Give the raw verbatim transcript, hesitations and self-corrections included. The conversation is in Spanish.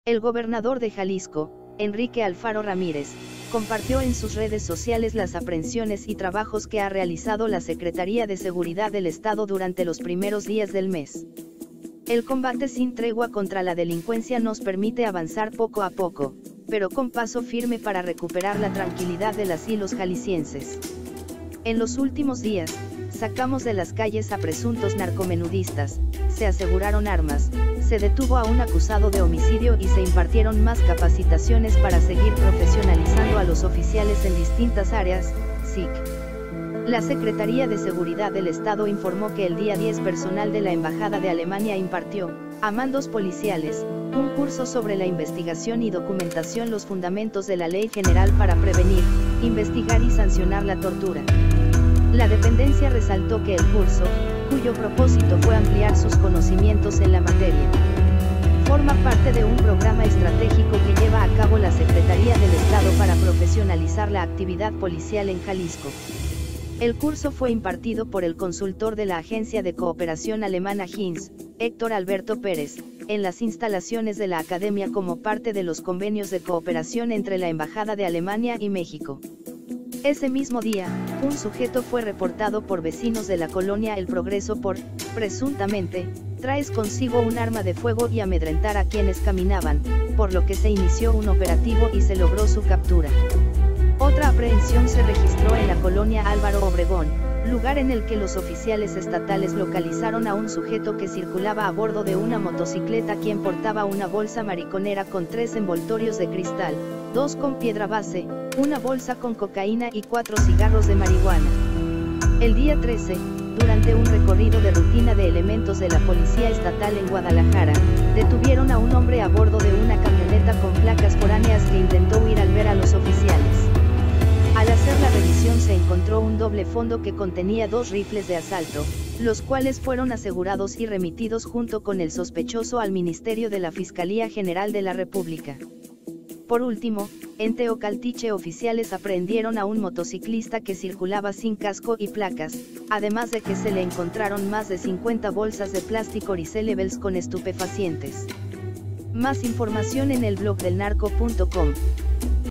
El gobernador de Jalisco, Enrique Alfaro Ramírez, compartió en sus redes sociales las aprehensiones y trabajos que ha realizado la Secretaría de Seguridad del Estado durante los primeros días del mes. El combate sin tregua contra la delincuencia nos permite avanzar poco a poco, pero con paso firme para recuperar la tranquilidad de las y los jaliscienses. En los últimos días, sacamos de las calles a presuntos narcomenudistas, se aseguraron armas, se detuvo a un acusado de homicidio y se impartieron más capacitaciones para seguir profesionalizando a los oficiales en distintas áreas, S I C. La Secretaría de Seguridad del Estado informó que el día diez personal de la Embajada de Alemania impartió, a mandos policiales, un curso sobre la investigación y documentación los fundamentos de la Ley General para prevenir, investigar y sancionar la tortura. La dependencia resaltó que el curso, cuyo propósito fue ampliar sus conocimientos en la materia, forma parte de un programa estratégico que lleva a cabo la Secretaría del Estado para profesionalizar la actividad policial en Jalisco. El curso fue impartido por el consultor de la Agencia de Cooperación Alemana H I N S, Héctor Alberto Pérez, en las instalaciones de la Academia como parte de los convenios de cooperación entre la Embajada de Alemania y México. Ese mismo día, un sujeto fue reportado por vecinos de la colonia El Progreso por, presuntamente, traes consigo un arma de fuego y amedrentar a quienes caminaban, por lo que se inició un operativo y se logró su captura. Otra aprehensión se registró en la colonia Álvaro Obregón, lugar en el que los oficiales estatales localizaron a un sujeto que circulaba a bordo de una motocicleta quien portaba una bolsa mariconera con tres envoltorios de cristal, dos con piedra base, una bolsa con cocaína y cuatro cigarros de marihuana. El día trece, durante un recorrido de rutina de elementos de la Policía Estatal en Guadalajara, detuvieron a un hombre a bordo de una camioneta con placas foráneas que intentó huir al ver a los oficiales. Al hacer la revisión se encontró un doble fondo que contenía dos rifles de asalto, los cuales fueron asegurados y remitidos junto con el sospechoso al Ministerio de la Fiscalía General de la República. Por último, en Teocaltiche oficiales aprehendieron a un motociclista que circulaba sin casco y placas, además de que se le encontraron más de cincuenta bolsas de plástico Ricelebels con estupefacientes. Más información en el blog del narco punto com.